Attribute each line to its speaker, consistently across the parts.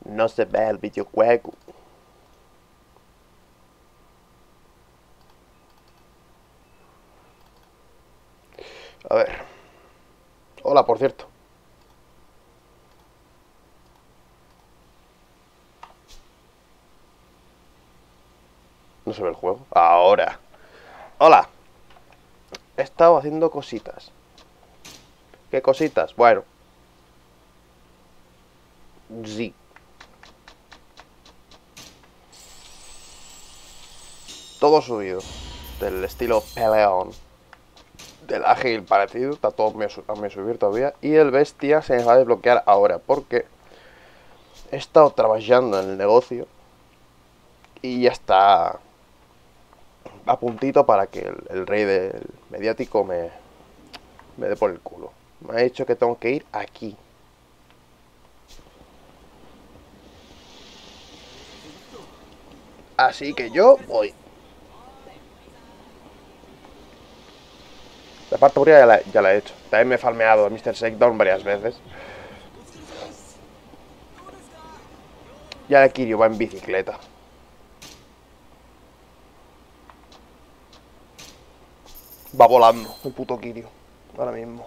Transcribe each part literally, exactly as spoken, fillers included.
Speaker 1: No se ve el videojuego. A ver. Hola, por cierto. No se ve el juego. Ahora. Hola. He estado haciendo cositas. ¿Qué cositas? Bueno. Sí. Todo subido. Del estilo peleón. Del ágil parecido. Está todo a me subir todavía. Y el bestia se me va a desbloquear ahora. Porque he estado trabajando en el negocio. Y ya está a puntito para que el, el rey del mediático me, me dé por el culo. Me ha dicho que tengo que ir aquí. Así que yo voy. La parte ya la, ya la he hecho. También me he farmeado a míster Shakedown varias veces. Y ahora Kiryu va en bicicleta. Va volando el puto Kiryu. Ahora mismo.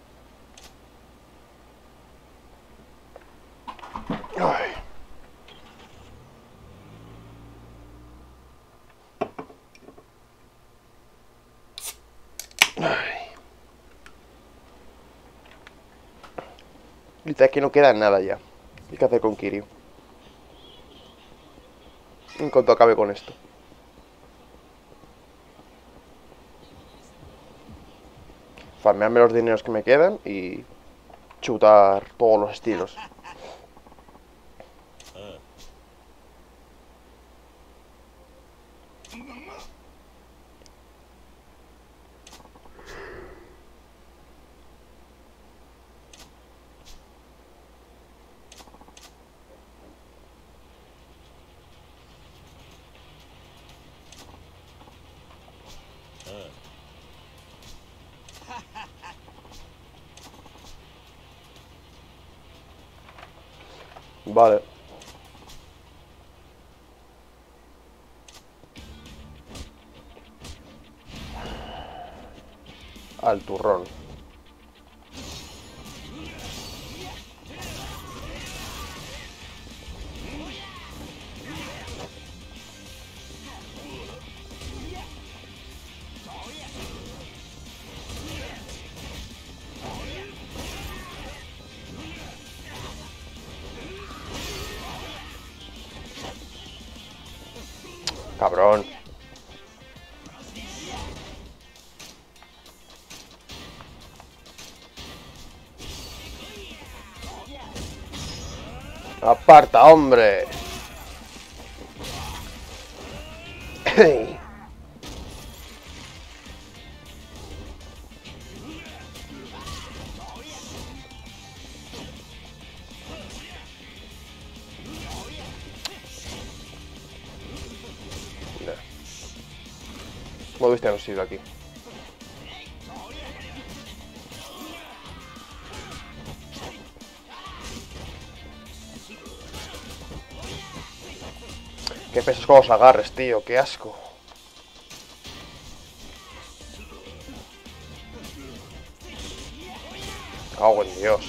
Speaker 1: Ay. Ay. Dice que no queda nada ya. ¿Qué hay que hacer con Kiryu? En cuanto acabe con esto. Farmearme los dineros que me quedan y chutar todos los estilos. Vale. Al turrón. Cabrón. Aparta, hombre. ¿Cómo viste haber sido aquí? Qué pesos con los agarres, tío. Qué asco. Cago en Dios.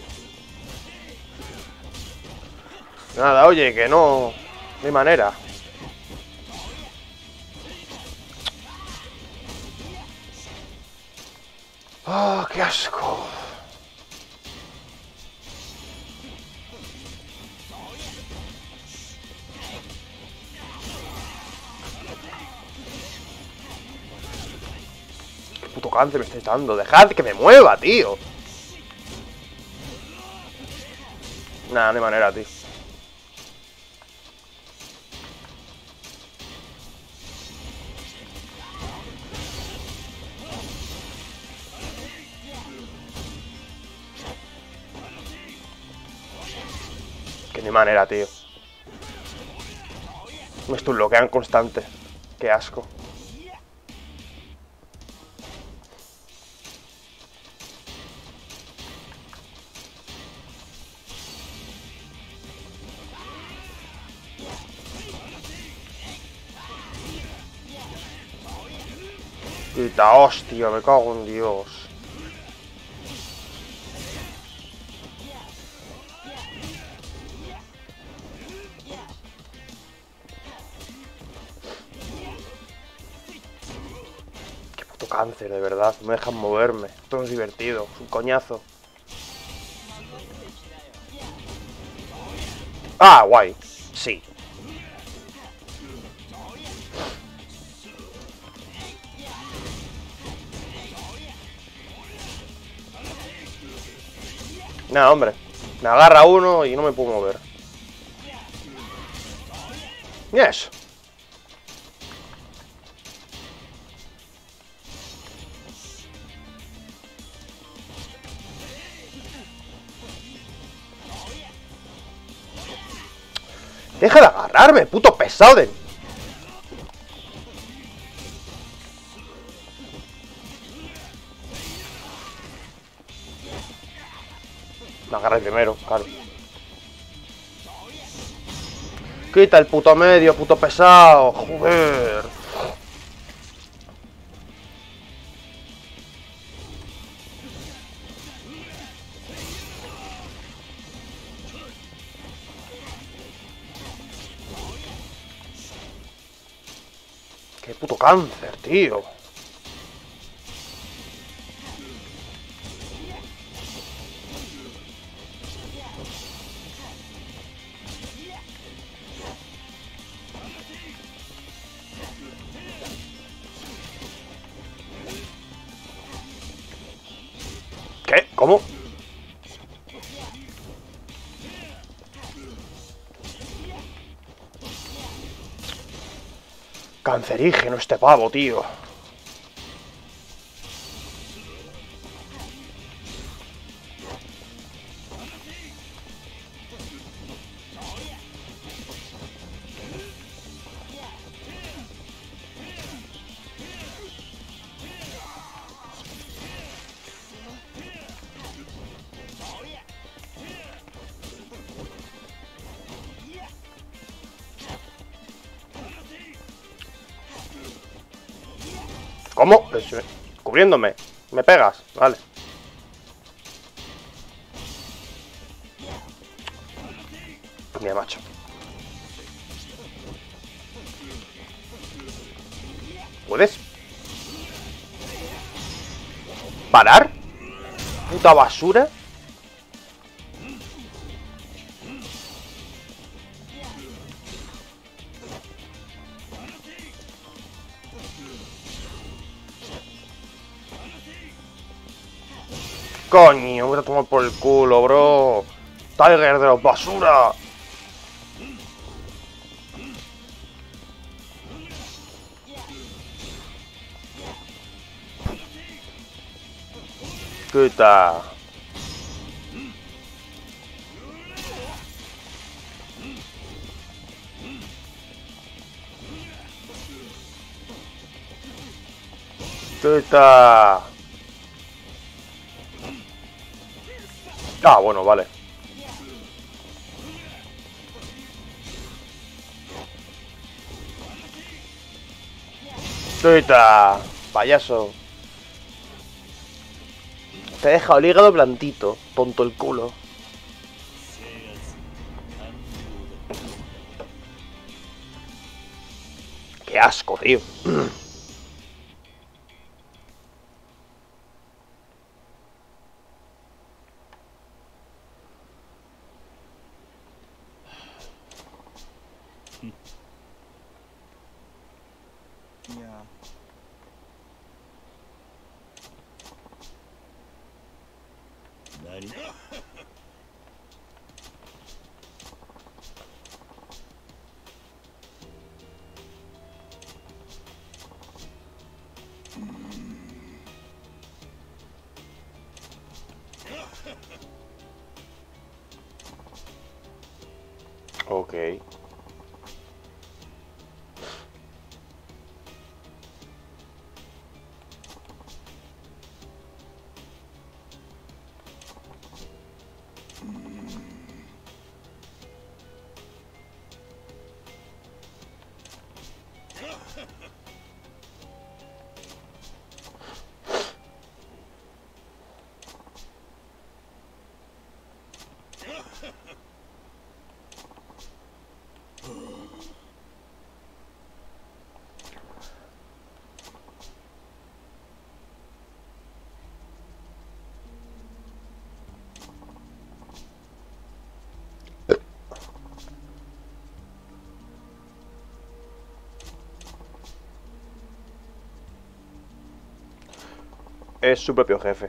Speaker 1: Nada, oye, que no... No hay manera. ¡Ah, qué asco! ¡Qué puto cáncer me estáis dando! ¡Dejad que me mueva, tío! Nada, no hay manera, tío. Que no hay manera, tío. Me bloquean constante. Qué asco. Quita, hostia, me cago en Dios. Qué puto cáncer, de verdad. No me dejan moverme. Esto no es divertido. Es un coñazo. Ah, guay. Sí. Nah, hombre. Me agarra uno y no me puedo mover. Yes. Deja de agarrarme, puto pesado de... Me agarra el primero, claro. Quita el puto medio, puto pesado. Joder. Qué puto cáncer, tío. ¿Qué? ¿Cómo? Cancerígeno este pavo, tío. ¿Cómo? Pues, cubriéndome. ¿Me pegas? Vale. Mira, macho. ¿Puedes parar? Puta basura. Coño, voy a tomar por el culo, bro. Tiger de los basura. Quita. Quita. Ah, bueno, vale. Quita. Payaso. Te he dejado el hígado blandito, tonto el culo. Qué asco, tío. Ok. es su propio jefe.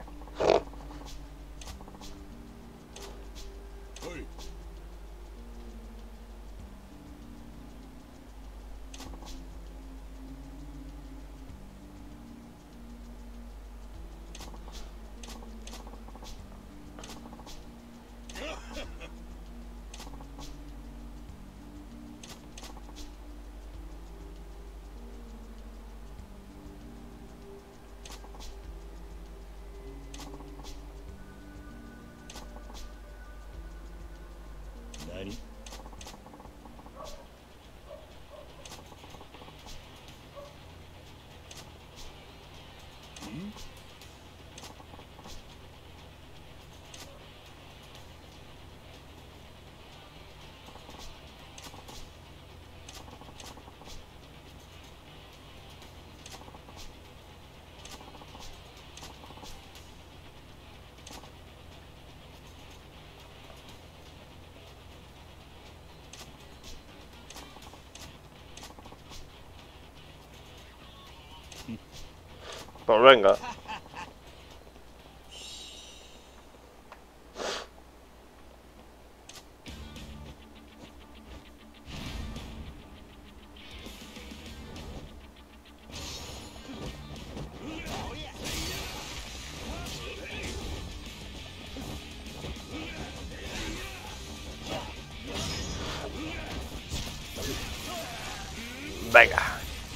Speaker 1: Pues venga. Venga.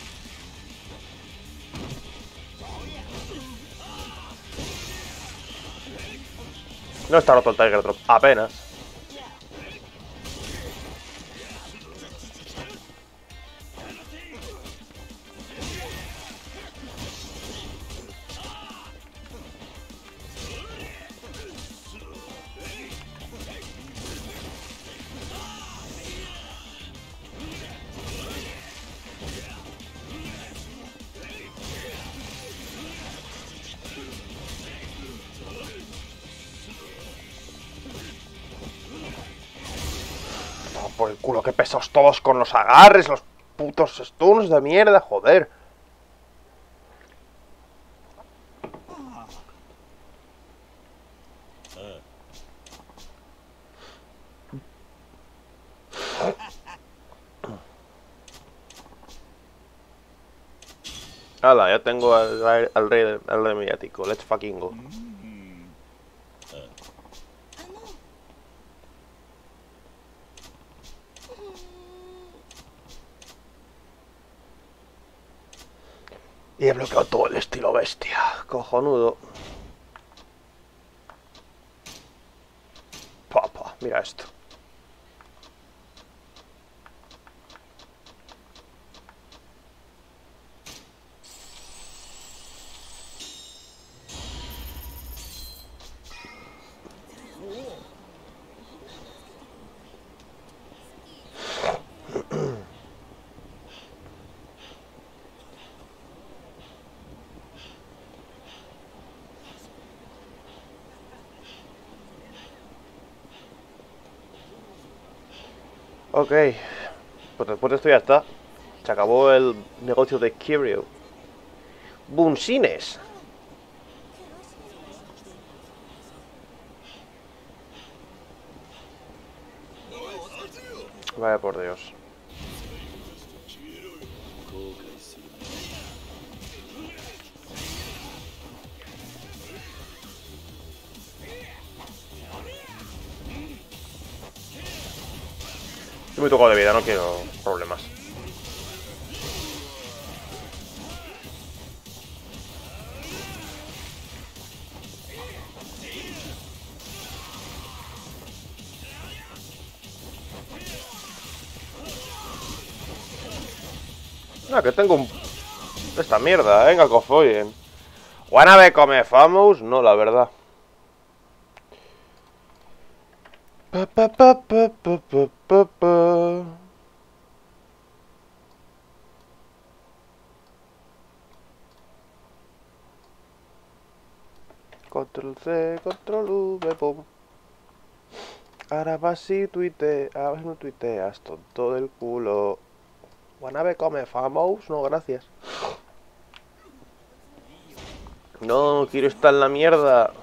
Speaker 1: No está roto el Tiger Drop, apenas. Por el culo, que pesados todos con los agarres, los putos stuns de mierda, joder. Hala, ya tengo al, al rey al rey mediático, let's fucking go. Y he bloqueado todo el estilo bestia. Cojonudo. Papa, mira esto. Ok, pues después de esto ya está. Se acabó el negocio de Kiryu. Bunsines. Vaya por Dios. Estoy muy tocado de vida, no quiero problemas. No, que tengo un... esta mierda, venga, que os follen. ¿Wanna be come famous? No, la verdad. Pa, pa, pa, pa, pa, pa, pa, pa. Control C, control V, pum. Ahora vas y tuiteas, a ver, no tuiteas, tonto del culo. ¿Wanna be come famous? No, gracias. No, quiero estar en la mierda.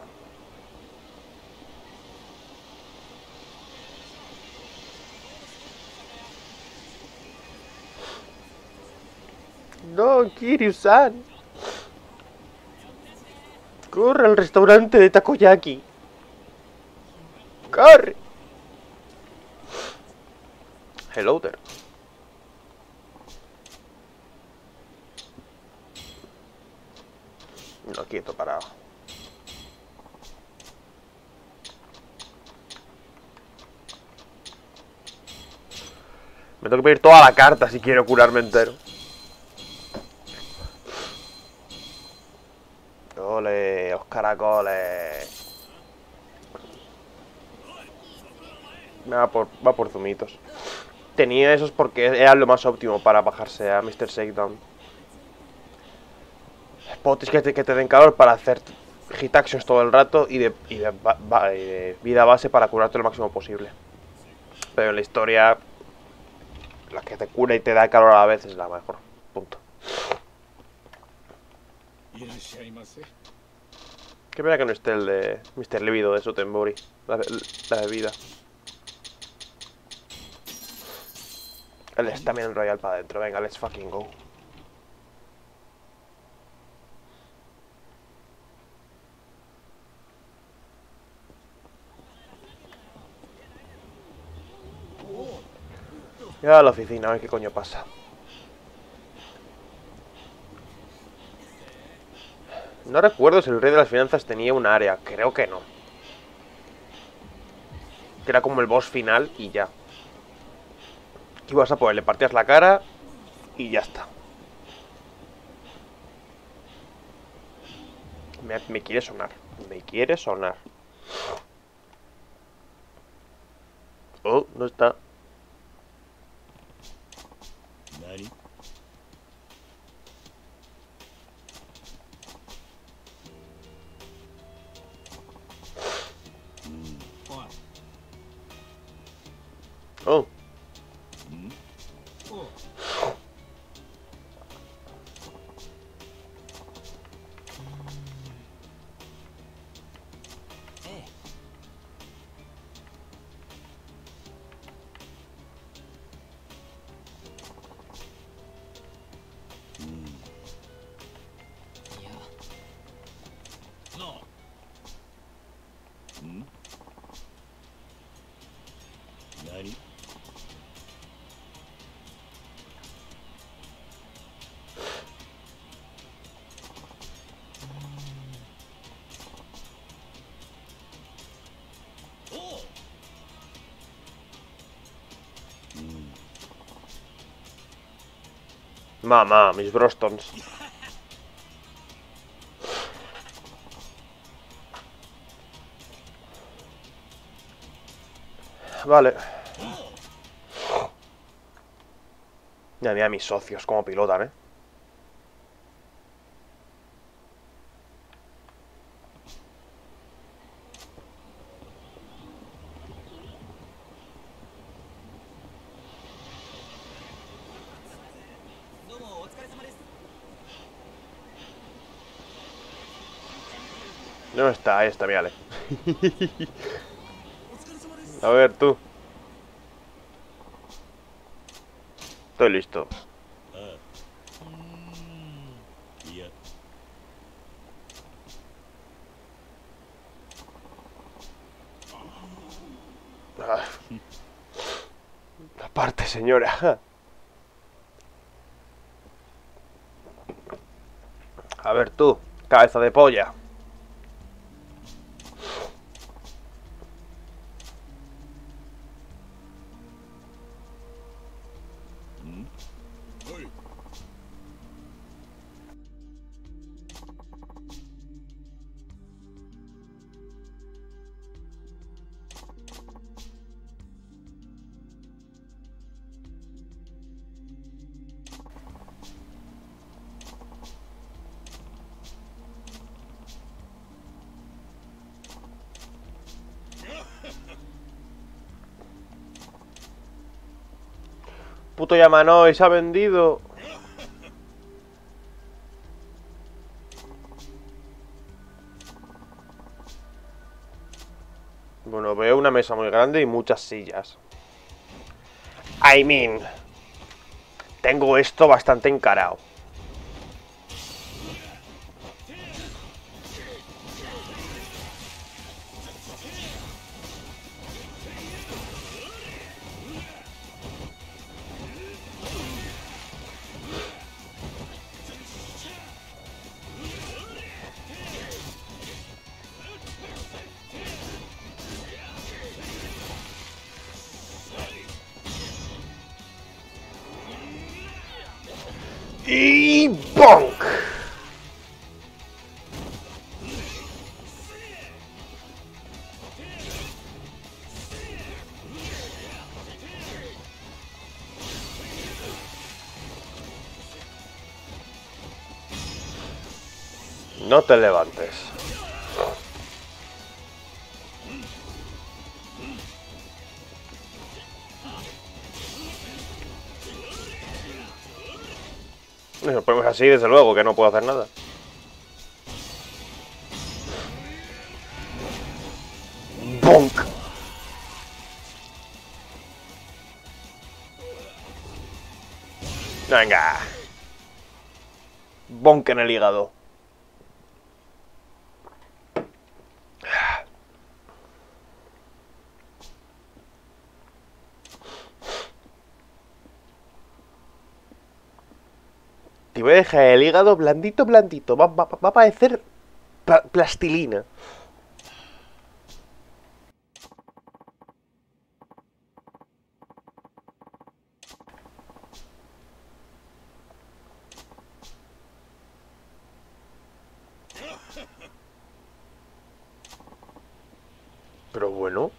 Speaker 1: No, Kiryu-san. Corre al restaurante de takoyaki. Corre. Hello there. No, quieto, parado. Me tengo que pedir toda la carta si quiero curarme entero. Ole, los caracoles. Va por, va por zumitos. Tenía esos porque era lo más óptimo para bajarse a mister Shakedown. Potes que te, que te den calor para hacer hit actions todo el rato y de, y de, ba, ba, y de vida base para curarte lo máximo posible. Pero en la historia, la que te cura y te da calor a la vez es la mejor. Punto. Qué pena que no esté el de mister Libido de Sotenbori, la, la bebida. El Stamina Royal para adentro, venga, let's fucking go. Ya a la oficina, a ver qué coño pasa. No recuerdo si el rey de las finanzas tenía un área, creo que no. Que era como el boss final y ya. Ibas a poder, le partías la cara y ya está. Me, me quiere sonar, me quiere sonar. Oh, no está. Oh. Mamá, mis Brostons. Vale. Ya mira mis socios como pilotan, eh. No está, ahí está, mírale. A ver, tú. Estoy listo. Ah. Aparte, señora. A ver, tú. Cabeza de polla. Puto Yamanoi se ha vendido. una mesa muy grande y muchas sillas. I mean, tengo esto bastante encarado. Y bonk. No te levantes. Nos ponemos así, desde luego, que no puedo hacer nada. ¡Bonk! Venga. Bonk en el hígado. Te voy a dejar el hígado blandito, blandito. Va, va, va a parecer pla plastilina. Pero bueno.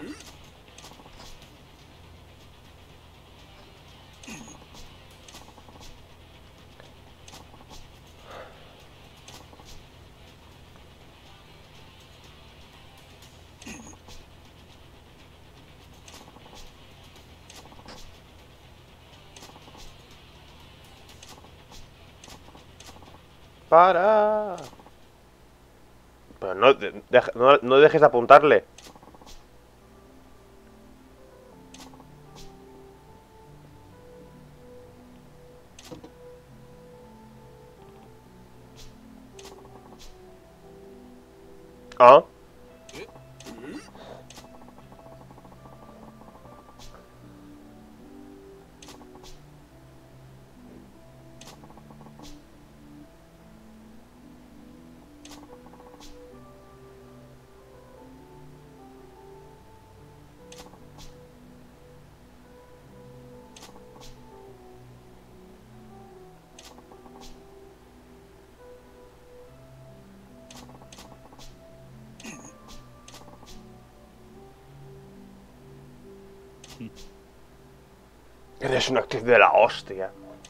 Speaker 1: ¡Para! Pero no, de, no, no dejes de apuntarle. ¿Ah? Eres una actriz de la hostia.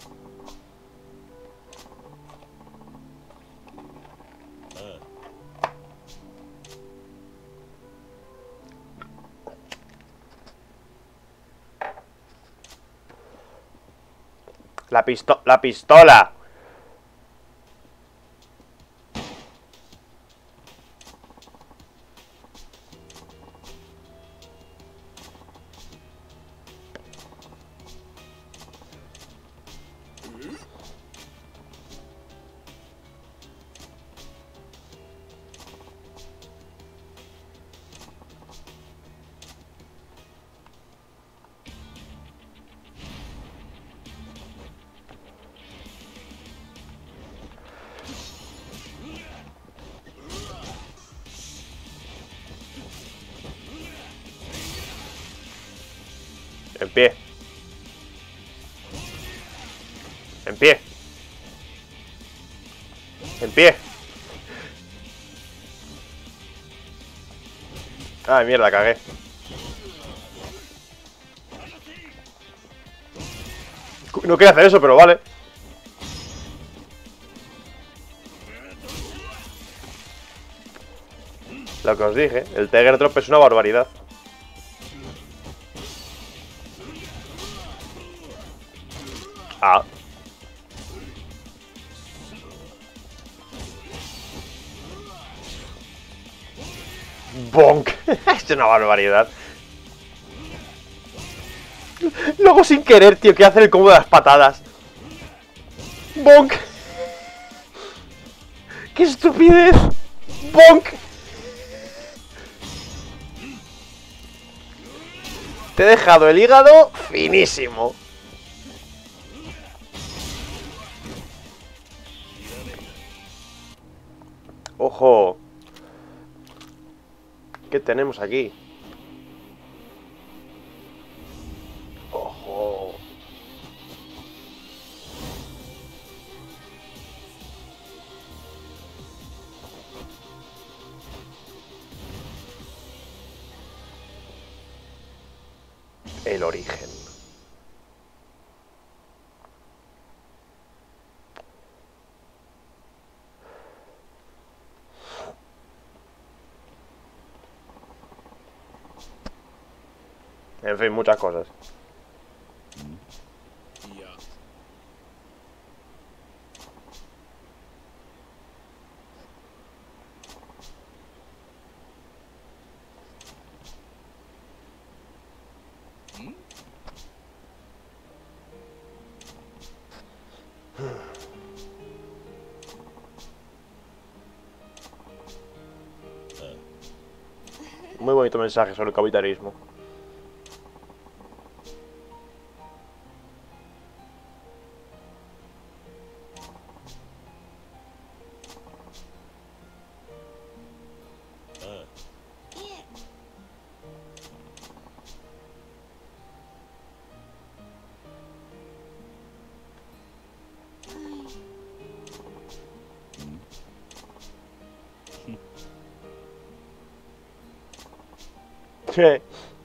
Speaker 1: La pisto la pistola. En pie. En pie. En pie. Ay, mierda, cagué. No quería hacer eso, pero vale. Lo que os dije, el Tiger Drop es una barbaridad. Ah. Bonk. Es una barbaridad. Luego sin querer, tío, que hace el combo de las patadas. ¡Bonk! ¡Qué estupidez! ¡Bonk! Te he dejado el hígado finísimo. ¡Ojo! ¿Qué tenemos aquí? ¡Ojo! El origen. En fin, muchas cosas. Muy bonito mensaje sobre el capitalismo. Sí.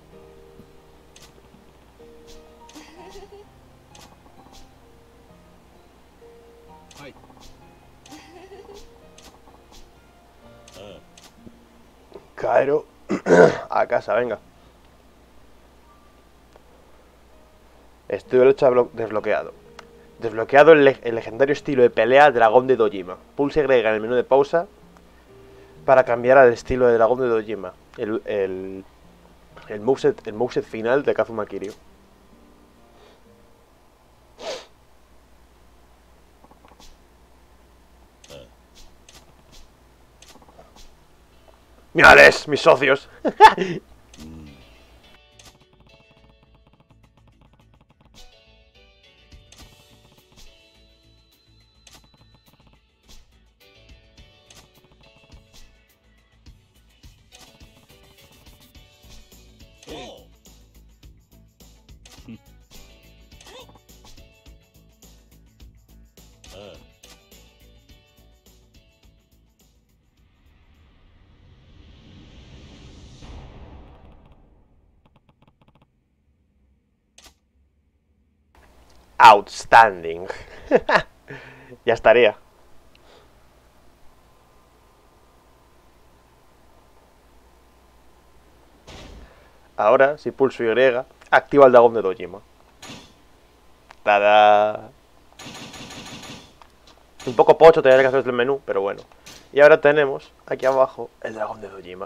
Speaker 1: Cairo. A casa, venga. Estudio de lucha desbloqueado. Desbloqueado el, le el legendario estilo de pelea Dragón de Dojima. Pulse Y en el menú de pausa para cambiar al estilo de Dragón de Dojima. El, el, el, moveset, el moveset final de Kazuma Kiryu. ¡Mírales, mis socios! Outstanding. Ya estaría. Ahora, si pulso Y, activa el dragón de Dojima. ¡Tada! Un poco pocho tener que hacer el menú, pero bueno. Y ahora tenemos aquí abajo el dragón de Dojima.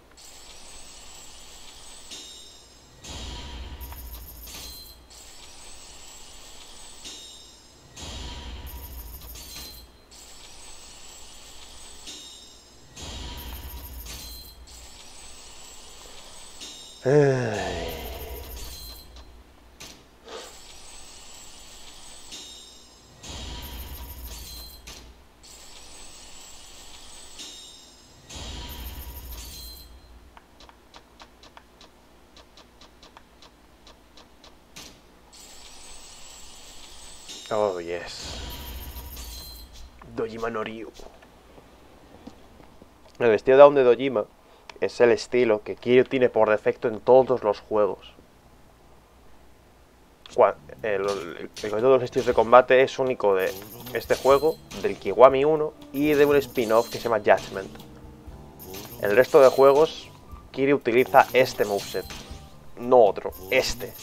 Speaker 1: Ay. Oh, yes. Dojima no Ryu. El estilo down de Dojima es el estilo que Kiryu tiene por defecto en todos los juegos. El, el, el conjunto de los estilos de combate es único de este juego, del Kiwami uno y de un spin-off que se llama Judgment. El resto de juegos, Kiryu utiliza este moveset, no otro, este.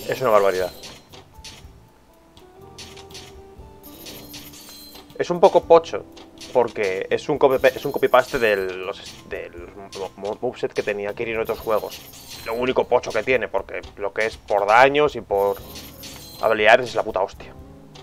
Speaker 1: Es una barbaridad. Es un poco pocho, porque es un copy, es un copy-paste del, del moveset que tenía Kiryu en otros juegos. Lo único pocho que tiene, porque lo que es por daños y por habilidades es la puta hostia.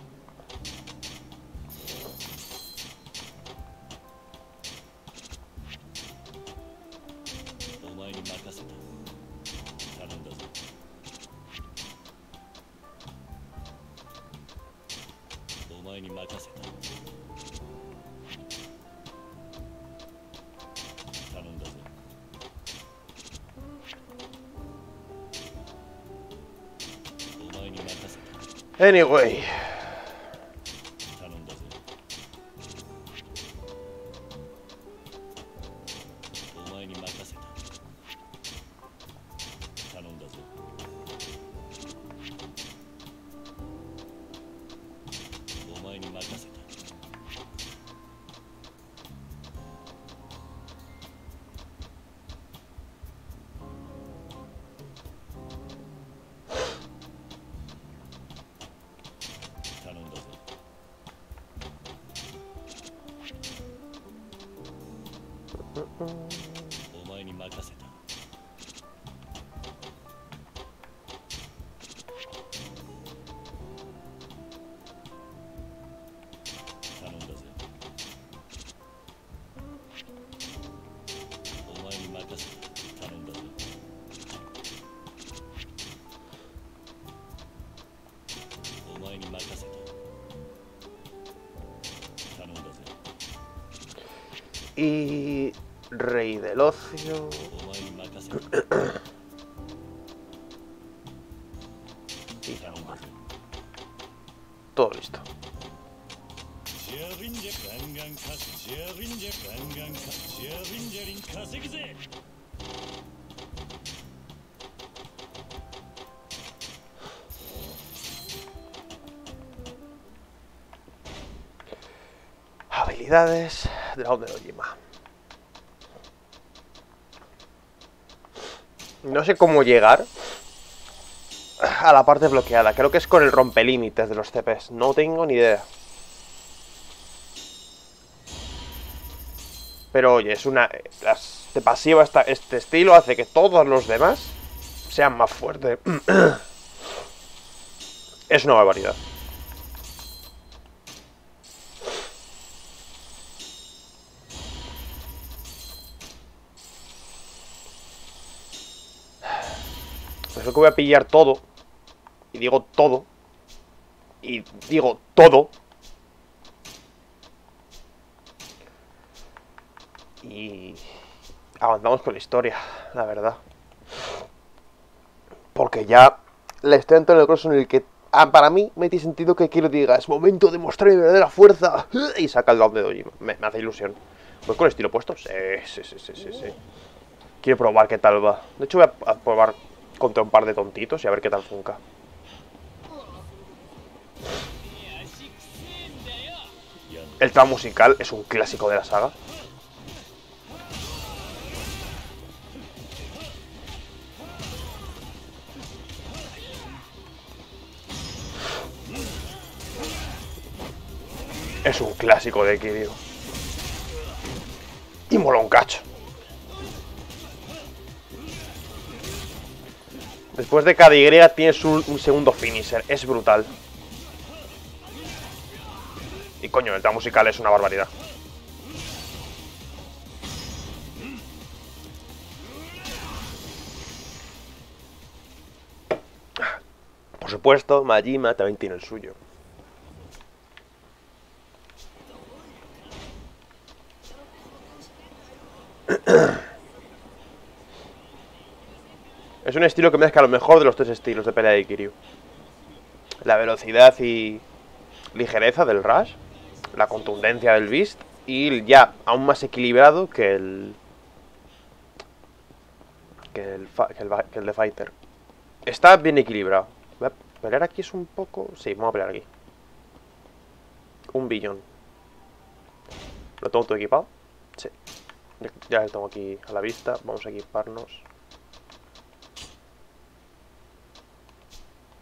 Speaker 1: Anyway. Y Rey del Ocio. Y ya, todo listo. Habilidades de la de Ojima. No sé cómo llegar a la parte bloqueada. Creo que es con el rompelímites de los C Ps. No tengo ni idea. Pero oye, es una... De pasiva esta, este estilo hace que todos los demás sean más fuertes. Es una barbaridad. Pues creo que voy a pillar todo. Y digo todo. Y digo todo. Y avanzamos con la historia, la verdad. Porque ya la historia de Antonio Cross en el que ah, para mí me tiene sentido que quiero diga es momento de mostrar mi verdadera fuerza. Y saca el down de Dojima. Me, me hace ilusión. ¿Pues con el estilo puesto? Sí, sí, sí, sí, sí, sí. Quiero probar qué tal va. De hecho voy a probar contra un par de tontitos y a ver qué tal funca. El tema musical es un clásico de la saga. Es un clásico de Kiryu. Y mola un cacho. Después de cada Y tienes un, un segundo finisher. Es brutal. Y coño, el tema musical es una barbaridad. Por supuesto, Majima también tiene el suyo. Es un estilo que mezcla lo mejor de los tres estilos de pelea de Kiryu. La velocidad y ligereza del Rush, la contundencia del Beast y ya aún más equilibrado que el que el, que el, que el de Fighter. Está bien equilibrado. Voy a pelear aquí es un poco... Sí, vamos a pelear aquí. Un billón. ¿Lo tengo todo equipado? Sí. Ya lo tengo aquí a la vista. Vamos a equiparnos.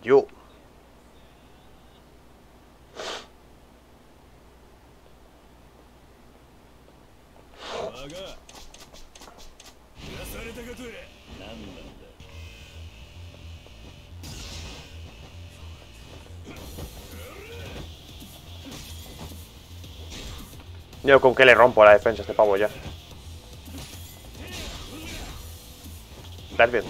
Speaker 1: Yo. Yo con que le rompo a la defensa a este pavo ya. ¿Estás viendo?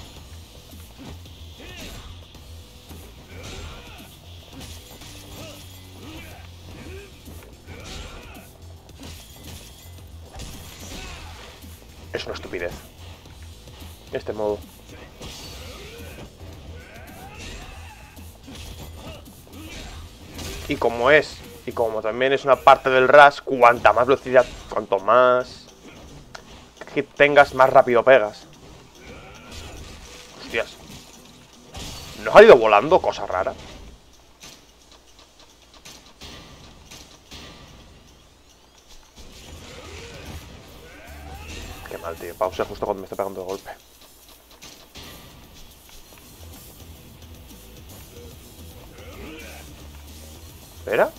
Speaker 1: Es una estupidez. Este modo. Y como es, y como también es una parte del rush, cuanta más velocidad, cuanto más que tengas, más rápido pegas. Hostias. ¿No ha ido volando? Cosa rara. Qué mal, tío. Pausa justo cuando me está pegando el golpe. ¿Espera?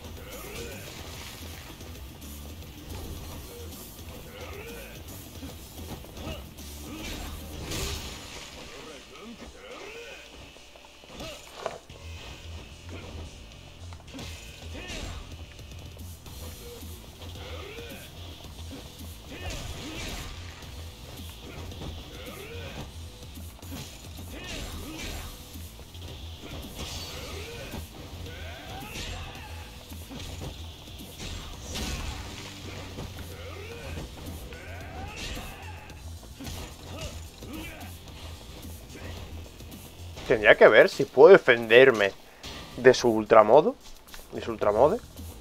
Speaker 1: Tendría que ver si puedo defenderme de su ultramodo. De su ultramode.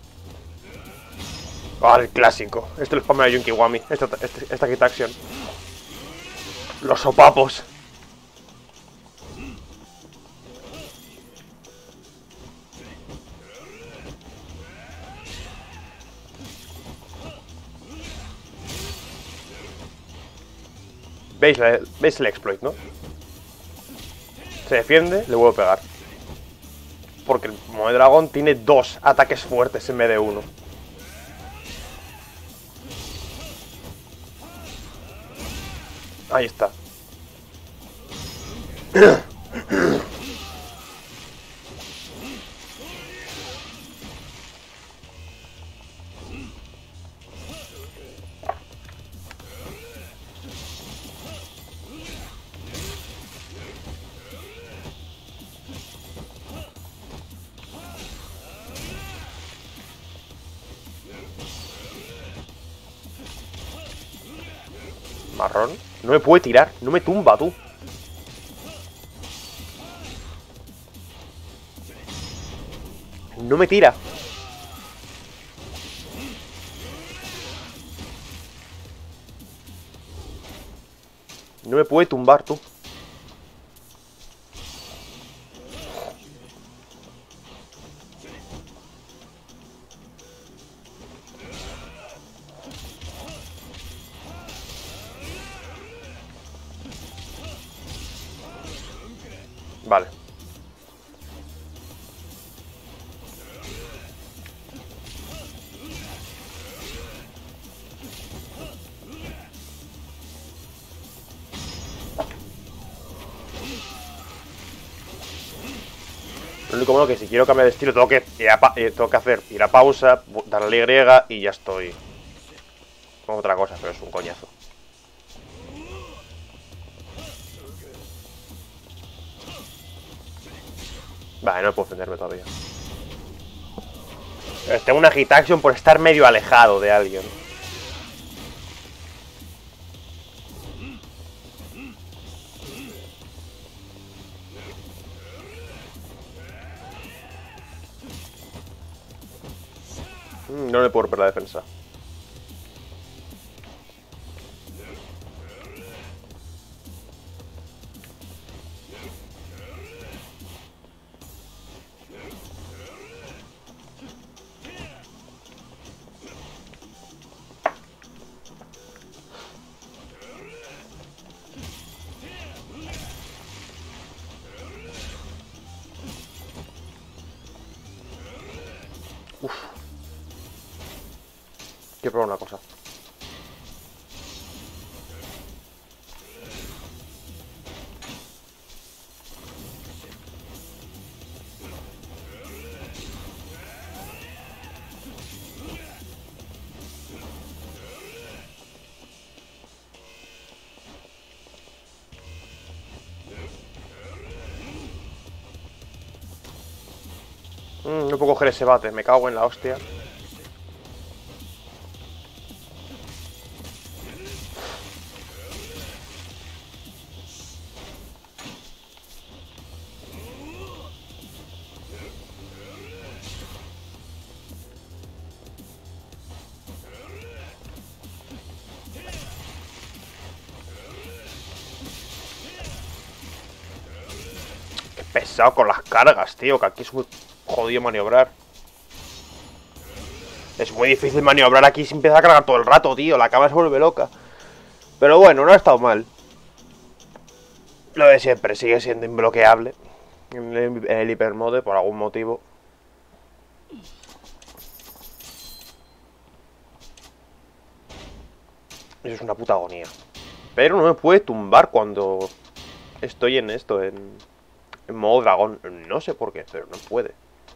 Speaker 1: Ah, el clásico. Esto lo spamea Yunkiwami. Esta, esta, esta Kit Action. Los sopapos. ¿Veis, la, ¿Veis el exploit, no? Se defiende, le vuelvo a pegar. Porque el modo de dragón tiene dos ataques fuertes en vez de uno. Ahí está. Marrón. No me puede tirar. No me tumba, tú. No me tira. No me puede tumbar, tú. Vale. Lo único bueno que si quiero cambiar de estilo tengo que, ir a pa eh, tengo que hacer ir a pausa, darle Y y ya estoy con otra cosa, pero es un coñazo. Vale, no puedo defenderme todavía. Tengo una hit action por estar medio alejado de alguien. No le puedo romper la defensa. Quiero probar una cosa. Mm, no puedo coger ese bate, me cago en la hostia. Qué pesado con las cargas, tío, que aquí es muy jodido maniobrar. Es muy difícil maniobrar aquí sin empezar a cargar todo el rato, tío. La cama se vuelve loca. Pero bueno, no ha estado mal. Lo de siempre, sigue siendo imbloqueable en el, en el hipermode por algún motivo. Eso es una puta agonía. Pero no me puede tumbar cuando estoy en esto, en, en modo dragón. No sé por qué, pero no puede.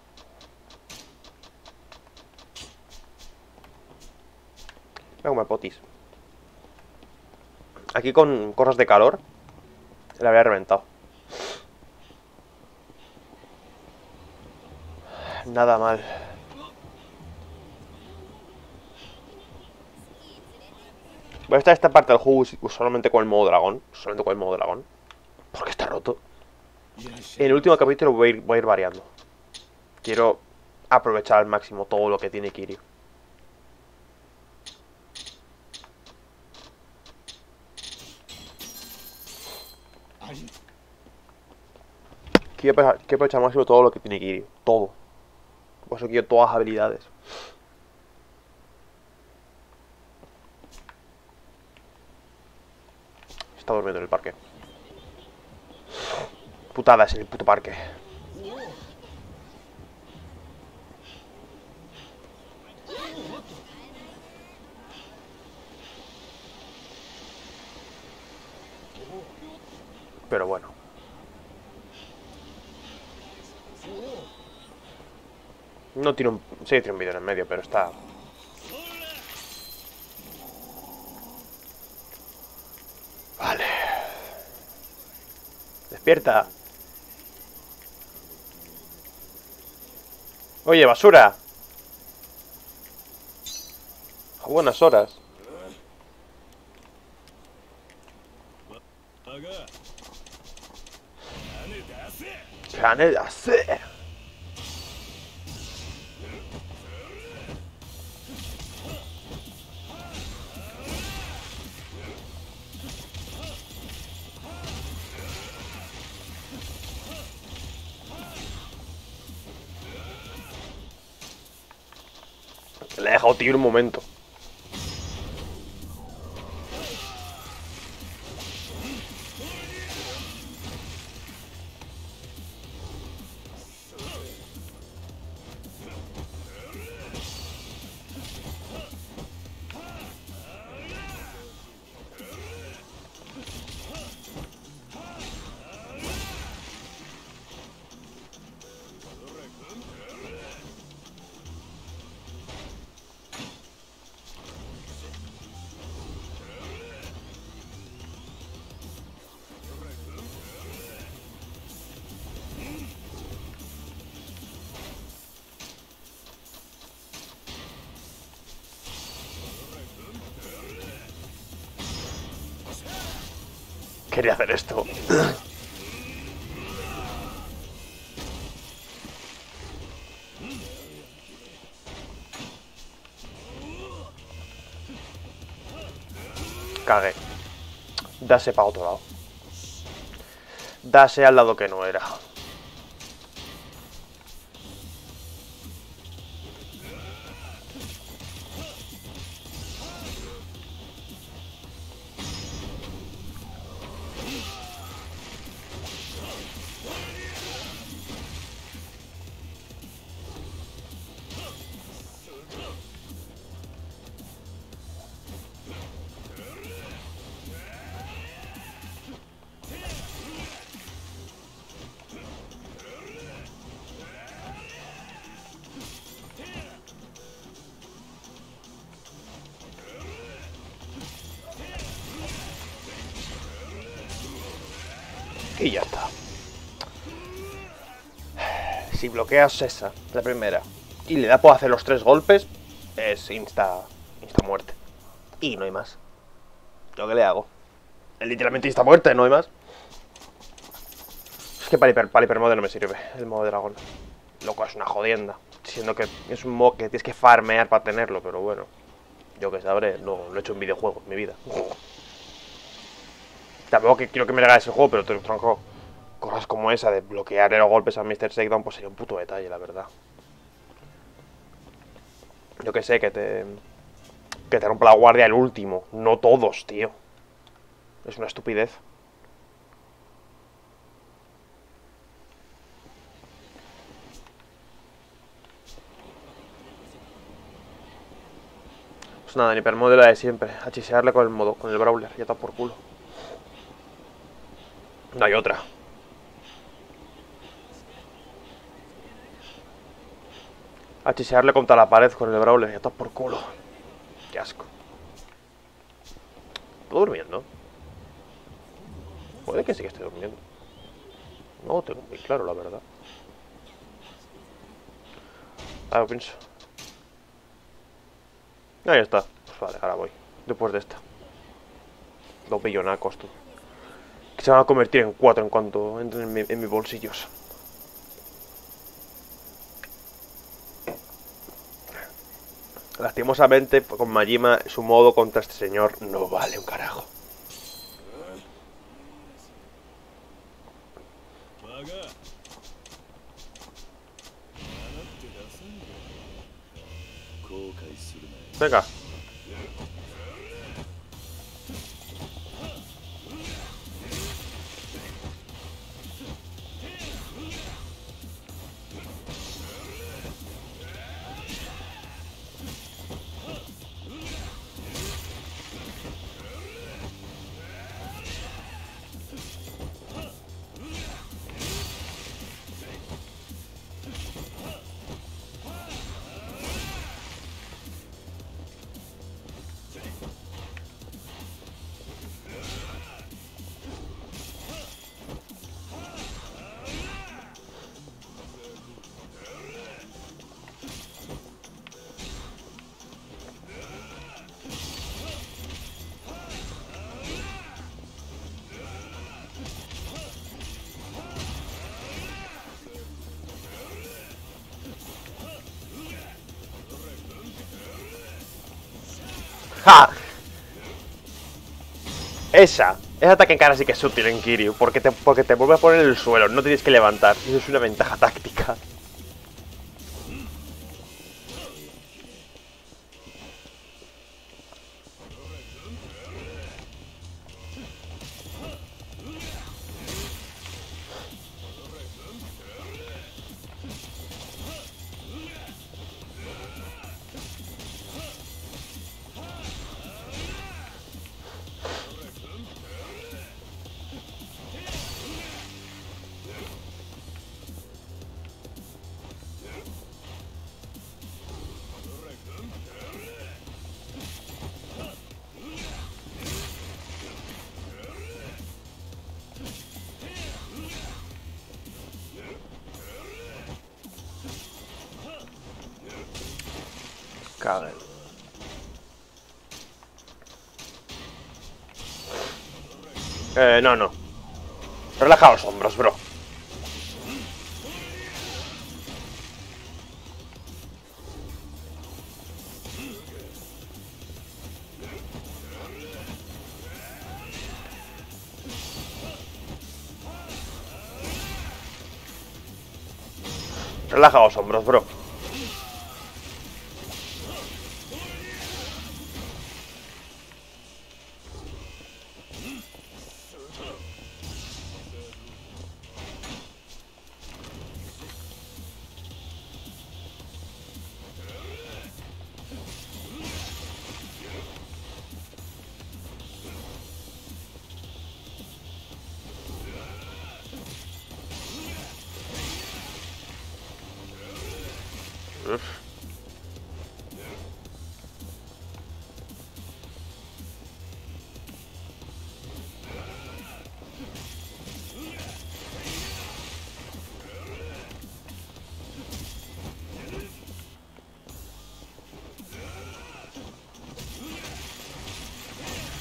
Speaker 1: Voy a comer potis. Aquí con cosas de calor la habría reventado. Nada mal. Voy a estar esta parte del juego solamente con el modo dragón. Solamente con el modo dragón. Porque está roto. En el último capítulo voy a ir, voy a ir variando. Quiero aprovechar al máximo todo lo que tiene Kiryu. Quiero aprovechar al máximo todo lo que tiene Kiryu. Todo. Por eso quiero todas las habilidades. Está durmiendo en el parque. Putadas en el puto parque. Pero bueno. No tiene un... Sí, tiene un vídeo en el medio, pero está... Vale. Despierta. Oye, basura. A buenas horas. ¡Canedase! Le he dejado tío un momento. Quería hacer esto. Cagué. Dase para otro lado. Dase al lado que no era. Y ya está. Si bloqueas esa, la primera, y le da por hacer los tres golpes, es insta, insta muerte. Y no hay más. ¿Yo qué le hago? Es literalmente insta muerte, no hay más. Es que para, hiper, para hipermode no me sirve el modo de dragón. Loco, es una jodienda. Siendo que es un modo que tienes que farmear para tenerlo, pero bueno. Yo que sabré, no lo he hecho en videojuegos en mi vida. Tampoco que quiero que me haga ese juego, pero tronco. Cosas como esa de bloquear los golpes a míster Shakedown, pues sería un puto detalle, la verdad. Yo que sé, que te... Que te rompa la guardia el último. No todos, tío. Es una estupidez. Pues nada, en hipermode la de siempre. A chisearle con el modo, con el brawler. Ya está por culo. No hay otra. A chisearle contra la pared con el brawler. Ya está por culo. Qué asco. ¿Estoy durmiendo? Puede que sí que esté durmiendo. No lo tengo muy claro, la verdad. Ah, lo pienso. Ahí está. Pues vale, ahora voy. Después de esta. Dos billonacos, tú. Que se van a convertir en cuatro en cuanto entren en, mi, en mis bolsillos. Lastimosamente, con Majima, su modo contra este señor no vale un carajo. Venga. ¡Ja! Esa. Ese ataque en cara sí que es útil en Kiryu. Porque te, porque te vuelve a poner en el suelo. No tienes que levantar. Eso es una ventaja táctica. Cabrón. Eh, no, no. Relaja los hombros, bro. Relaja los hombros, bro.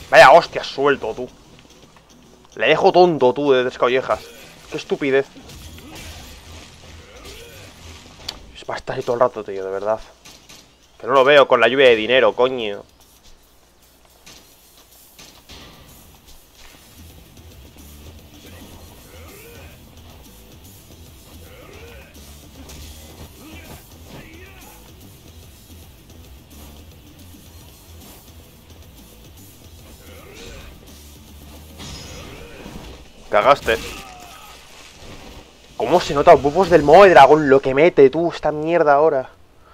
Speaker 1: Vaya hostia, suelto, tú. Le dejo tonto, tú, de tres collejas. Qué estupidez. Va a estar ahí todo el rato, tío, de verdad. Que no lo veo con la lluvia de dinero, coño. Cagaste. ¿Cómo se nota los buffos del modo de dragón? Lo que mete, tú, esta mierda ahora.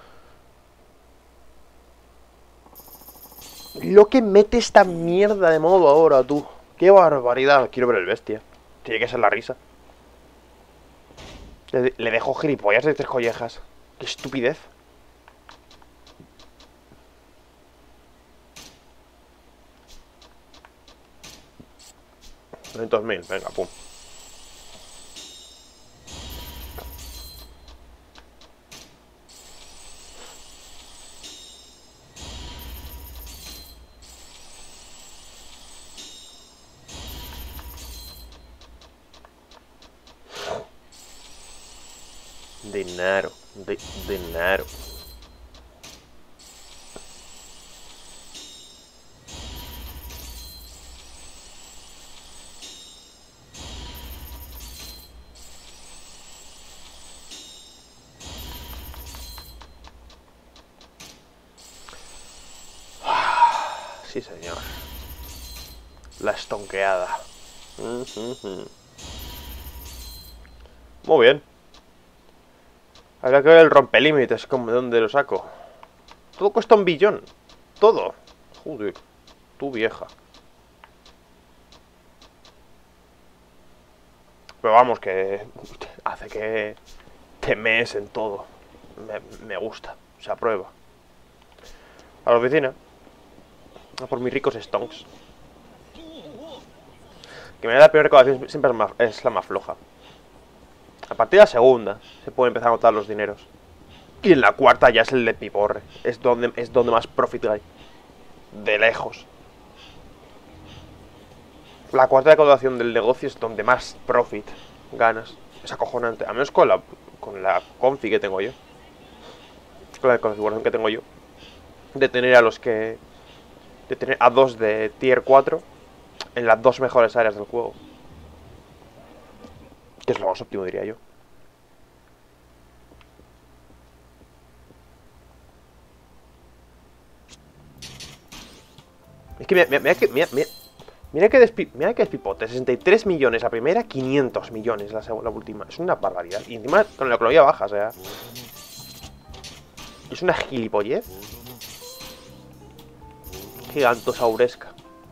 Speaker 1: Lo que mete esta mierda de modo ahora, tú. Qué barbaridad. Quiero ver el bestia. Tiene que ser la risa. Le, le dejo gilipollas de tres collejas. Qué estupidez. doscientos mil, venga, pum. Dinero, de, dinero. Sí, señor. La estonqueada. Muy bien. Habrá que ver el rompelímites, como de dónde lo saco. Todo cuesta un billón. Todo. Joder. Tu vieja. Pero vamos, que hace que te mees en todo. Me, me gusta. Se aprueba. A la oficina. A por mis ricos stonks. Que me da la primera recaudación siempre es, más, es la más floja. A partir de la segunda se puede empezar a notar los dineros. Y en la cuarta ya es el de piporre. Es donde, es donde más profit hay. De lejos. La cuarta recaudación del negocio es donde más profit ganas. Es acojonante. A menos con la, con la confi que tengo yo. Con la configuración que tengo yo. De tener a los que... De tener a dos de tier cuatro en las dos mejores áreas del juego. Que es lo más óptimo, diría yo. Es que mira, mira, mira que... Mira, mira, mira que, despi, mira que despipote. sesenta y tres millones la primera, quinientos millones la, la última. Es una barbaridad. Y encima con la economía baja, o sea... Es una gilipollez gigantosauresca.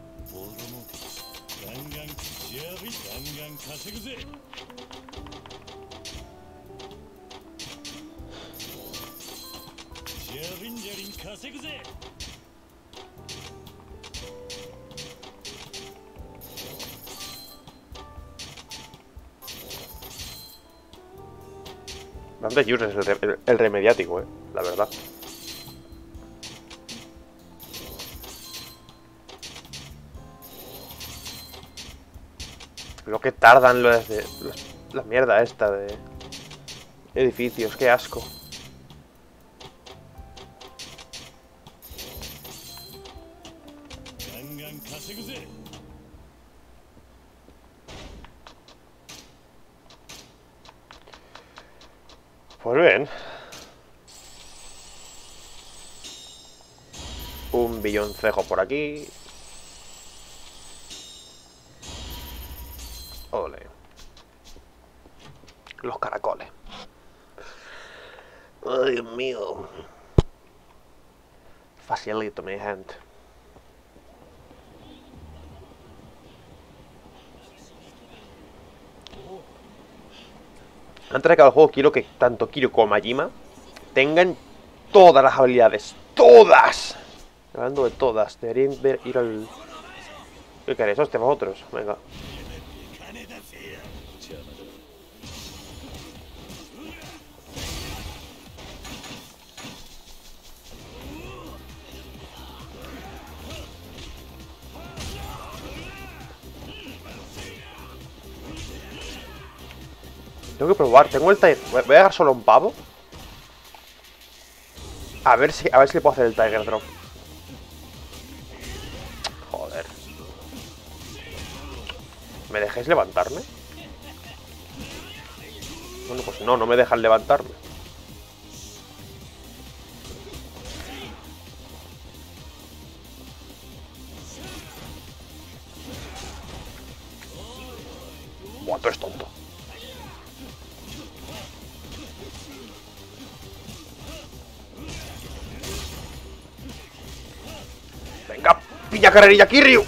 Speaker 1: Bastante useless el, el, el remediático, eh, la verdad. Lo que tardan los de, los, la mierda esta de edificios, qué asco. Pues bien. Un billoncejo por aquí. Ole. Los caracoles. Ay, Dios mío. Facilito, mi gente. Antes de acabar el juego, quiero que tanto Kiryu como Majima tengan todas las habilidades. ¡Todas! Hablando de todas, deberían ver, ir al... ¿Qué queréis? Hostia, vosotros. Venga. Tengo que probar. Tengo el Tiger... Voy a dejar solo un pavo. A ver si, a ver si le puedo hacer el Tiger Drop. Joder. ¿Me dejáis levantarme? Bueno, pues no, no me dejan levantarme. Buah, tú eres tonto. Venga, pilla carrerilla, Kiryu.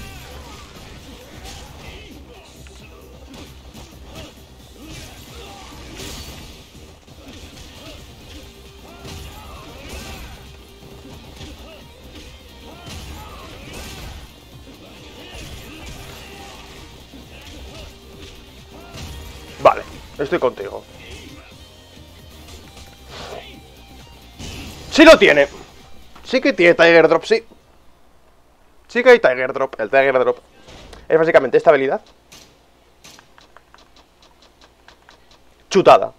Speaker 1: Vale, estoy contigo. ¡Sí lo tiene! Sí que tiene Tiger Drop, sí. Sí que hay Tiger Drop. El Tiger Drop es básicamente esta habilidad. Chutada.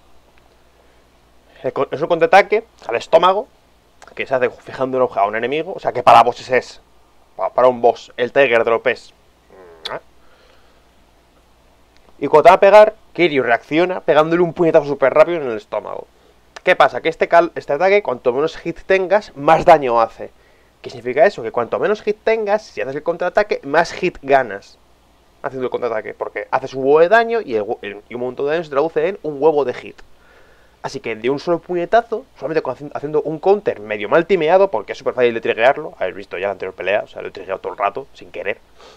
Speaker 1: Es un contraataque al estómago que se hace fijando un a un enemigo. O sea que para bosses es... Para un boss, el Tiger Drop es... Y cuando te va a pegar, Kiryu reacciona pegándole un puñetazo súper rápido en el estómago. ¿Qué pasa? Que este, cal, este ataque, cuanto menos hit tengas, más daño hace. ¿Qué significa eso? Que cuanto menos hit tengas, si haces el contraataque, más hit ganas haciendo el contraataque. Porque haces un huevo de daño y, el, el, y un montón de daño se traduce en un huevo de hit. Así que de un solo puñetazo, solamente con, haciendo un counter medio mal timeado, porque es súper fácil de triggearlo. Habéis visto ya la anterior pelea, o sea, lo he triggeado todo el rato, sin querer.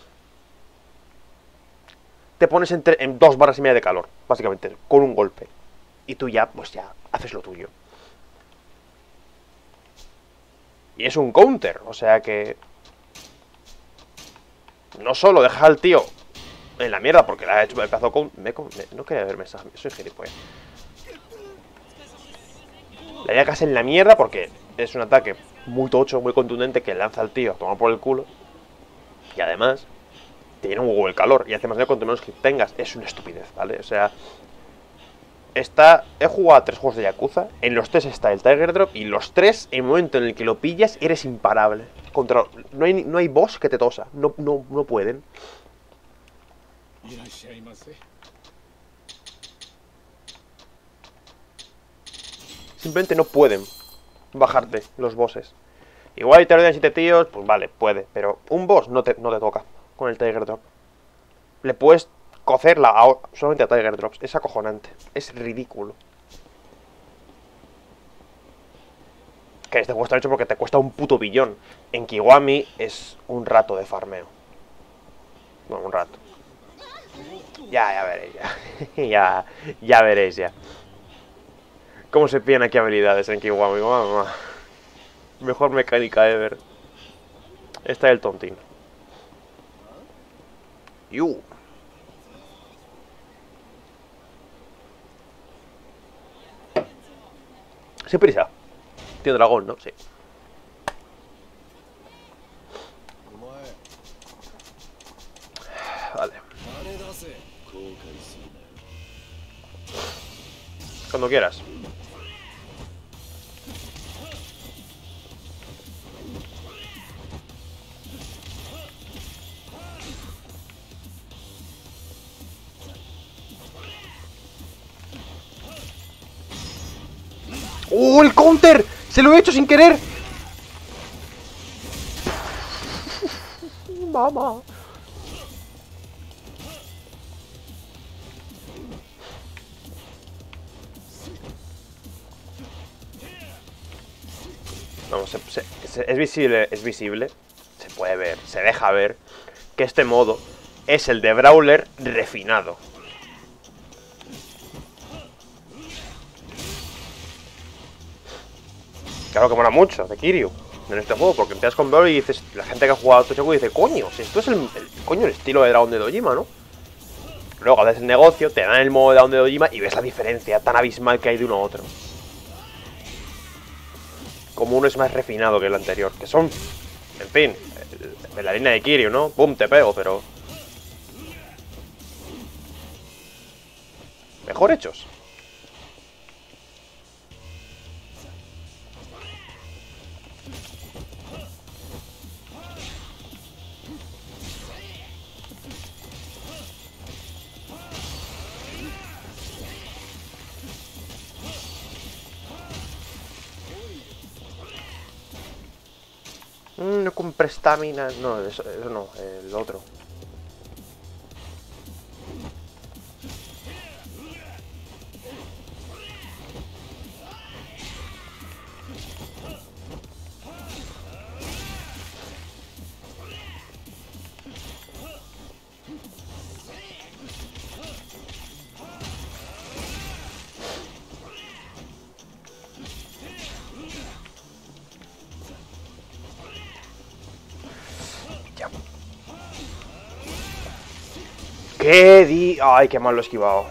Speaker 1: Te pones entre, en dos barras y media de calor, básicamente, con un golpe. Y tú ya, pues ya, haces lo tuyo. Y es un counter, o sea que... No solo deja al tío en la mierda porque le ha hecho el pedazo con... Me, me, no quería ver mensajes, soy gilipollas. Le dejas en la mierda porque es un ataque muy tocho, muy contundente que lanza al tío a tomar por el culo. Y además... tiene un huevo el calor y hace más daño cuanto menos hit tengas. Es una estupidez, ¿vale? O sea... Está, he jugado a tres juegos de Yakuza. En los tres está el Tiger Drop. Y los tres, en el momento en el que lo pillas, eres imparable. Contra, no, hay, no hay boss que te tosa. No, no, no pueden. Simplemente no pueden bajarte los bosses. Igual y te ordenan siete tíos, pues vale, puede. Pero un boss no te, no te toca con el Tiger Drop. Le puedes cocerla a, solamente a Tiger Drops. Es acojonante. Es ridículo. Que este juego está hecho porque te cuesta un puto billón. En Kiwami es un rato de farmeo. Bueno, un rato. Ya, ya veréis ya. ya, ya veréis ya. Cómo se pillan aquí habilidades en Kiwami. Mamá. Mejor mecánica ever. Está el tontín. Yu. Sin prisa. Tiene dragón, ¿no? Sí. Vale. Cuando quieras. ¡Oh, el counter! ¡Se lo he hecho sin querer! ¡Mamá! Vamos, se, se, se, es visible, es visible. Se puede ver, se deja ver que este modo es el de Brawler refinado. Claro que mola mucho de Kiryu en este juego, porque empiezas con Brawler y dices, la gente que ha jugado a Tochoku dice, coño, si esto es el, el coño el estilo de Dragon de Dojima, ¿no? Luego haces el negocio, te dan el modo de Dragon de Dojima y ves la diferencia tan abismal que hay de uno a otro. Como uno es más refinado que el anterior, que son, en fin, en la línea de Kiryu, ¿no? Pum, te pego, pero... mejor mejor hechos. Mm, no compré estamina. No, eso, eso no, el otro. ¿Qué di? Ay, qué mal lo he esquivado.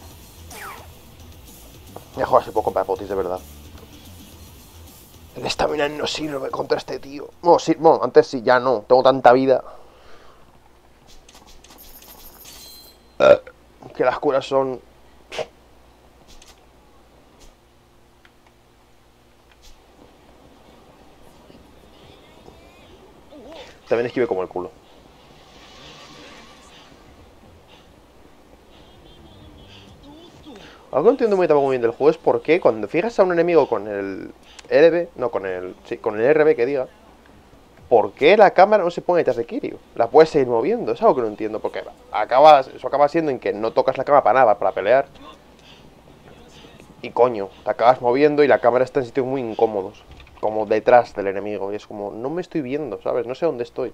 Speaker 1: Mejor así puedo comprar potis, de verdad. El estamina no sirve contra este tío. Bueno, sí, bueno, antes sí, ya no. Tengo tanta vida. Que las curas son... También esquive como el culo. Algo que no entiendo muy tampoco muy bien del juego es por qué cuando fijas a un enemigo con el R B, no, con el, sí, con el R B que diga, ¿por qué la cámara no se pone detrás de Kiryu? La puedes seguir moviendo, es algo que no entiendo, porque acabas, eso acaba siendo en que no tocas la cámara para nada, para pelear. Y coño, te acabas moviendo y la cámara está en sitios muy incómodos, como detrás del enemigo, y es como, no me estoy viendo, ¿sabes? No sé dónde estoy.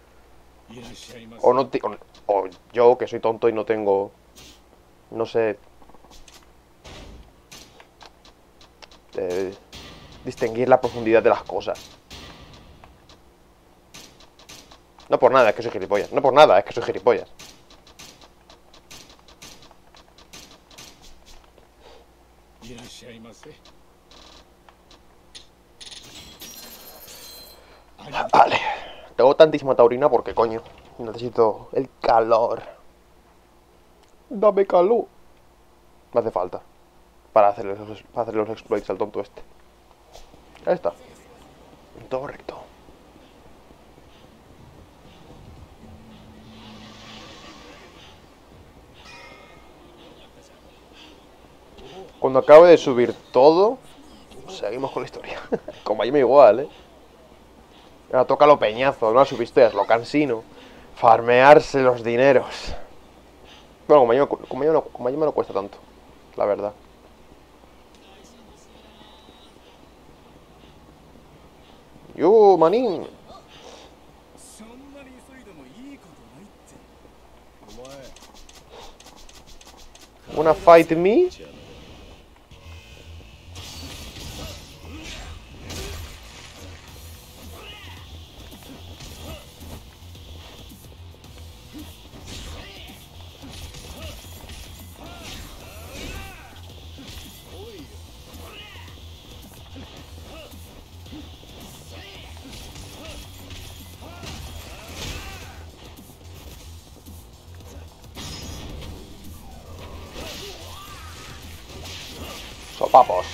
Speaker 1: O, no o, o yo, que soy tonto y no tengo, no sé... Eh, distinguir la profundidad de las cosas. No por nada, es que soy gilipollas. No por nada, es que soy gilipollas. Vale. Tengo tantísima taurina porque, coño, necesito el calor. Dame calor. Me hace falta. Para hacer los, para hacer los exploits al tonto este. Ahí está. Todo recto. Cuando acabe de subir todo, seguimos con la historia. Con Majima igual, ¿eh? Ahora toca lo peñazo, no las es lo cansino. Farmearse los dineros. Bueno, con Majima, con Majima no, con Majima no cuesta tanto, la verdad. ¡Yo, manín! ¿Wanna fight me? Sopapos.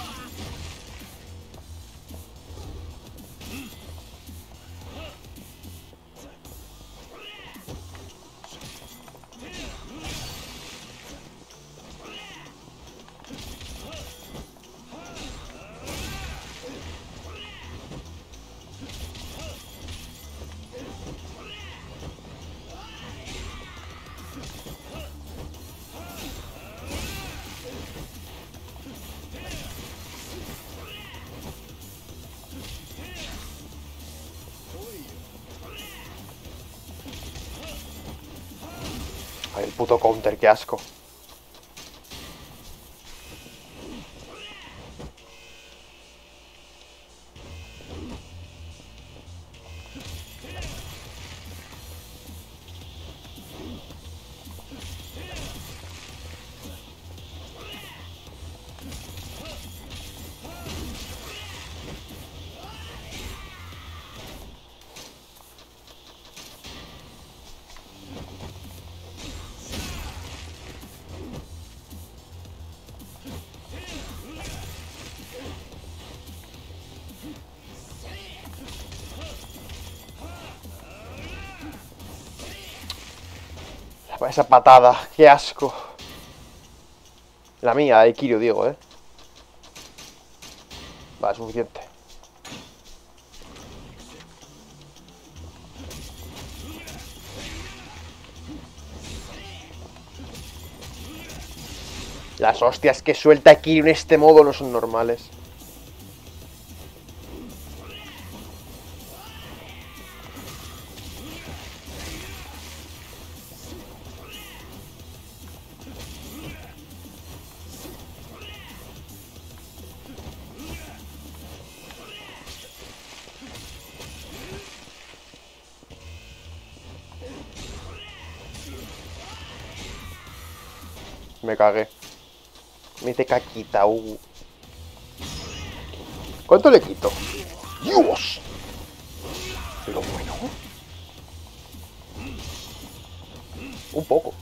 Speaker 1: Ay, el puto counter, qué asco. esa patada, qué asco. La mía, de Kiryu, digo, eh. Vale, suficiente. Las hostias que suelta Kiryu en este modo no son normales. Me cagué. Me hice caquita, uh. ¿Cuánto le quito? ¡Dios! Pero bueno. Un poco.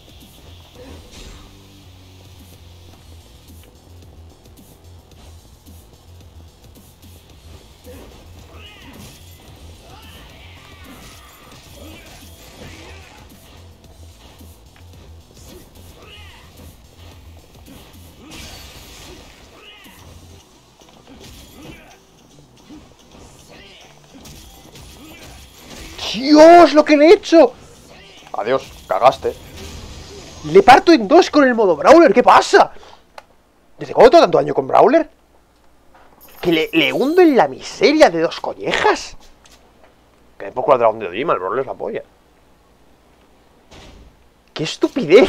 Speaker 1: ¡Dios! ¡Lo que le he hecho! Adiós, cagaste. Le parto en dos con el modo Brawler, ¿qué pasa? ¿Desde cuándo tengo tanto daño con Brawler? ¿Que le, le hundo en la miseria de dos collejas? Que de poco al dragón de Dojima, el Brawler es la polla. ¡Qué estupidez!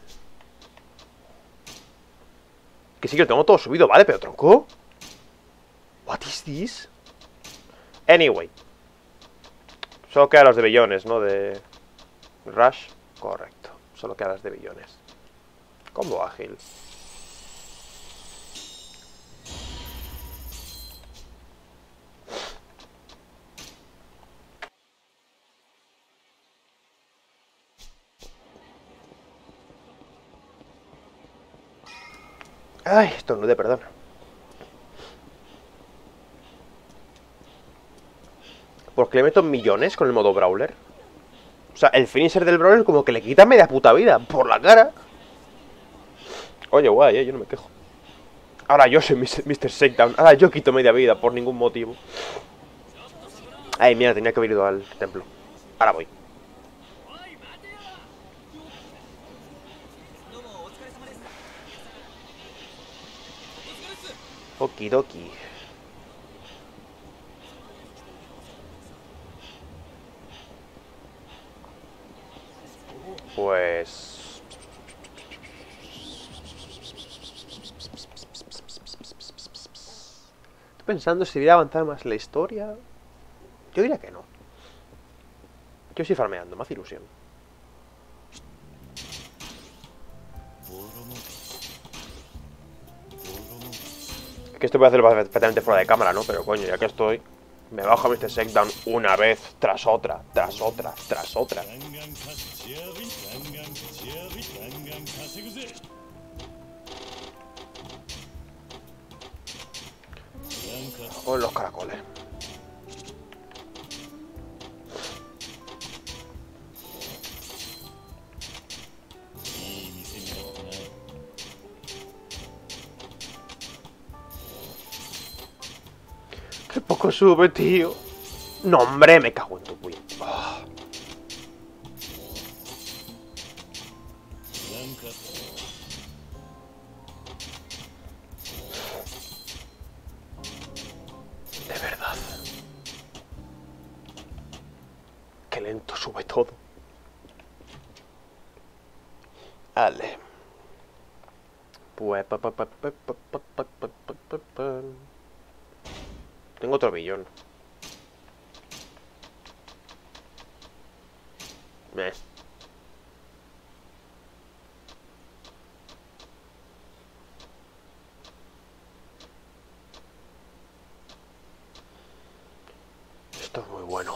Speaker 1: Que sí que lo tengo todo subido, ¿vale? Pero tronco. What is this? Anyway. Solo quedan los de billones, ¿no? De Rush. Correcto. Solo quedan las de billones. Combo ágil. Ay, estornudé, perdón. Porque le meto millones con el modo Brawler. O sea, el finisher del Brawler como que le quita media puta vida por la cara. Oye, guay, eh, yo no me quejo. Ahora yo soy mister Shakedown. Ahora yo quito media vida por ningún motivo. Ay, mira, tenía que haber ido al templo. Ahora voy. Okidoki. Pues... Estoy pensando si debería avanzar más la historia. Yo diría que no. Yo estoy farmeando, me hace ilusión. Es que esto voy a hacerlo perfectamente fuera de cámara, ¿no? Pero coño, ya que estoy, me bajo a mister Shakedown una vez tras otra, tras otra, tras otra. O los caracoles. Qué poco sube, tío. No, hombre, me cago en tu puño. Oh. De verdad. Qué lento sube todo. Vale. Pues... Tengo otro billón. Eh. Esto es muy bueno.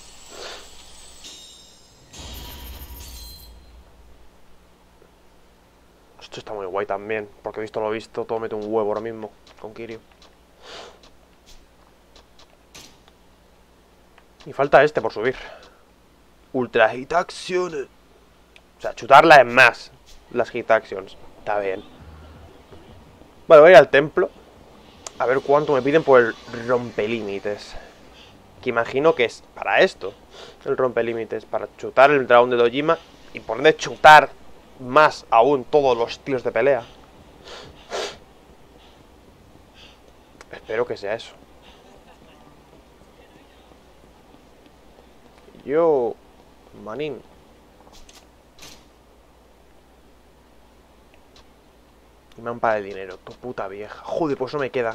Speaker 1: Esto está muy guay también, porque he visto lo visto, todo mete un huevo ahora mismo con Kiryu. Y falta este por subir. Ultra Hit Acción. O sea, chutarla es más las hit actions. Está bien. Vale, voy al templo. A ver cuánto me piden por el rompelímites. Que imagino que es para esto. El rompelímites. Para chutar el dragón de Dojima. Y por ende chutar más aún todos los estilos de pelea. Espero que sea eso. Yo... Manín. Y me han pagado el dinero. Tu puta vieja. Joder, pues no me quedan.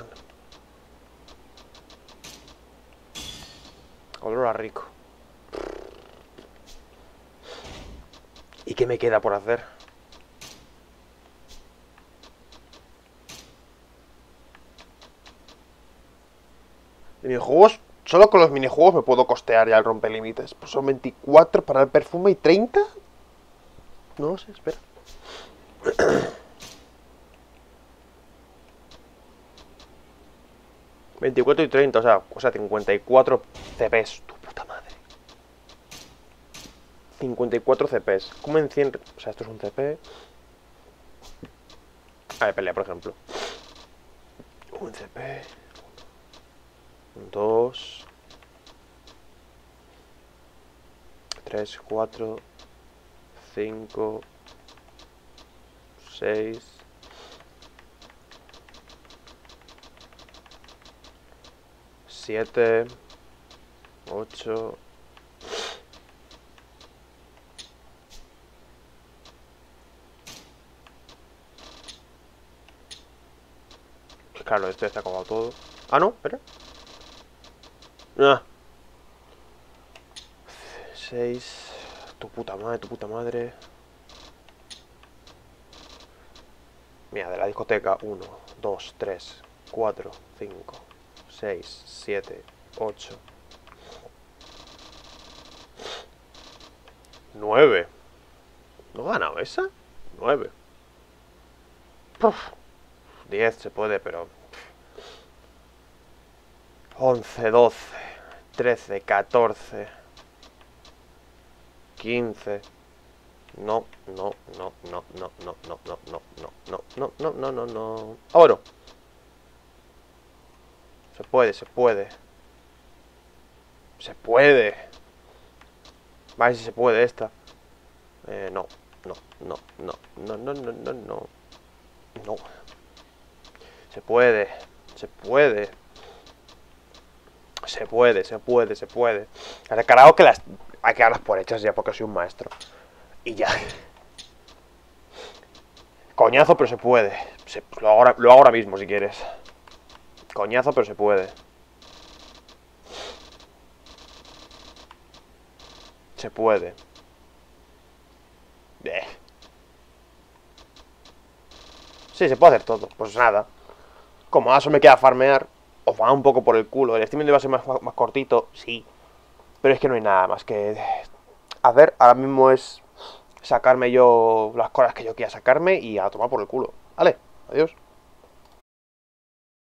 Speaker 1: Olor a rico. ¿Y qué me queda por hacer? Minijuegos. Solo con los minijuegos me puedo costear ya el rompelímites. Pues son veinticuatro para el perfume y treinta. No lo sé, espera. veinticuatro y treinta, o sea, o sea, cincuenta y cuatro C Ps. Tu puta madre. cincuenta y cuatro C Ps. ¿Cómo en cien? O sea, esto es un C P. A ver, pelea, por ejemplo. Un C P. Dos. Tres, cuatro. Cinco. Seis. Siete. Ocho. Claro, esto ya está acabado todo. Ah, no, espera. Ah. Seis. Tu puta madre, tu puta madre. Mira, de la discoteca. Uno, dos, tres, cuatro, cinco, seis, siete, ocho. Nueve. ¿No he ganado esa? Nueve. Diez se puede, pero... Once, doce, trece, catorce, quince. No, no, no, no, no, no, no, no, no, no, no, no, no, no, no, no. Oro. Se puede, se puede. Se puede. Vale, si se puede esta. Eh, no, no, no, no, no, no, no, no, no. No. Se puede, se puede. Se puede, se puede, se puede. Ahora, carajo, que las... hay que darlas por hechas ya porque soy un maestro. Y ya. Coñazo, pero se puede. Se... Lo, hago ahora... lo hago ahora mismo si quieres. Coñazo, pero se puede. Se puede. Eh. Sí, se puede hacer todo. Pues nada. Como ahora solo me queda farmear, os va un poco por el culo. El streaming va a ser más, más cortito, sí. Pero es que no hay nada más que hacer. Ahora mismo es sacarme yo las cosas que yo quiera sacarme y a tomar por el culo. Vale, adiós.